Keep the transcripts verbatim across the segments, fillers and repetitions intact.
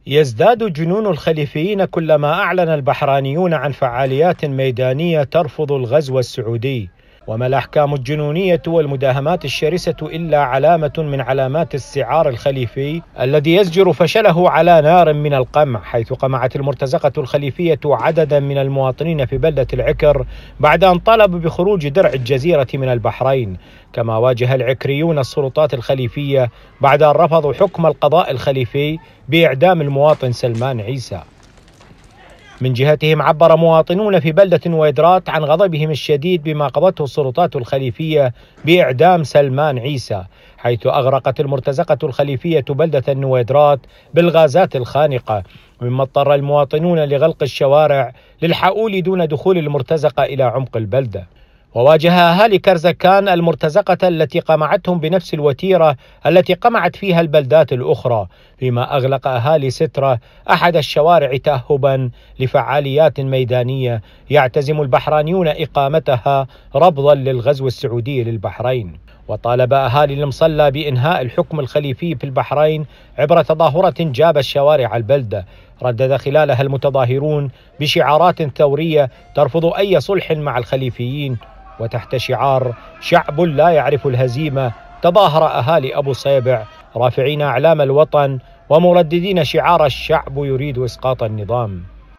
يزداد جنون الخليفيين كلما أعلن البحرانيون عن فعاليات ميدانية ترفض الغزو السعودي، وما الأحكام الجنونية والمداهمات الشرسة إلا علامة من علامات السعار الخليفي الذي يزجر فشله على نار من القمع، حيث قمعت المرتزقة الخليفية عددا من المواطنين في بلدة العكر بعد أن طالبوا بخروج درع الجزيرة من البحرين، كما واجه العكريون السلطات الخليفية بعد أن رفضوا حكم القضاء الخليفي بإعدام المواطن سلمان عيسى. من جهتهم عبر مواطنون في بلدة نويدرات عن غضبهم الشديد بما قضته السلطات الخليفية بإعدام سلمان عيسى، حيث أغرقت المرتزقة الخليفية بلدة النويدرات بالغازات الخانقة، مما اضطر المواطنون لغلق الشوارع للحؤول دون دخول المرتزقة إلى عمق البلدة. وواجه أهالي كرزكان المرتزقة التي قمعتهم بنفس الوتيرة التي قمعت فيها البلدات الأخرى، فيما أغلق أهالي سترة أحد الشوارع تأهبا لفعاليات ميدانية يعتزم البحرانيون إقامتها رفضا للغزو السعودي للبحرين. وطالب أهالي المصلى بإنهاء الحكم الخليفي في البحرين عبر تظاهرة جاب الشوارع البلدة، ردد خلالها المتظاهرون بشعارات ثورية ترفض أي صلح مع الخليفيين، وتحت شعار شعب لا يعرف الهزيمة تظاهر أهالي أبو صيبع رافعين أعلام الوطن ومرددين شعار الشعب يريد إسقاط النظام.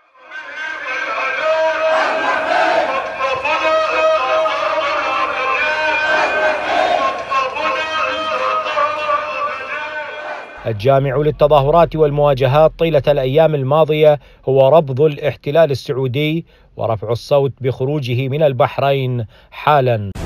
الجامع للتظاهرات والمواجهات طيلة الأيام الماضية هو رفض الاحتلال السعودي ورفع الصوت بخروجه من البحرين حالا.